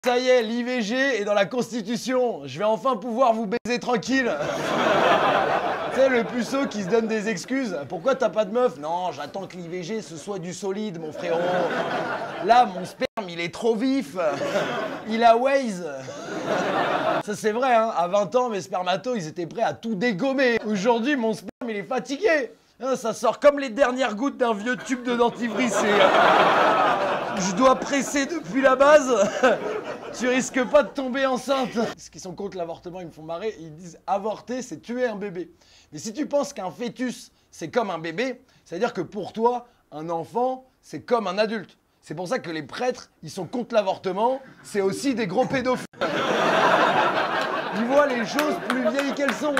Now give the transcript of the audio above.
Ça y est, l'IVG est dans la Constitution. Je vais enfin pouvoir vous baiser tranquille. Tu sais, le puceau qui se donne des excuses. Pourquoi t'as pas de meuf? Non, j'attends que l'IVG ce soit du solide, mon frérot. Là, mon sperme, il est trop vif. Il a Waze. Ça, c'est vrai, hein. À 20 ans, mes spermatos, ils étaient prêts à tout dégommer. Aujourd'hui, mon sperme, il est fatigué. Hein, ça sort comme les dernières gouttes d'un vieux tube de dentifrice. Je dois presser depuis la base. Tu risques pas de tomber enceinte. Ceux qui sont contre l'avortement, ils me font marrer. Ils disent avorter, c'est tuer un bébé. Mais si tu penses qu'un fœtus, c'est comme un bébé, c'est-à-dire que pour toi, un enfant, c'est comme un adulte. C'est pour ça que les prêtres, ils sont contre l'avortement. C'est aussi des gros pédophiles. Ils voient les choses plus vieilles qu'elles sont.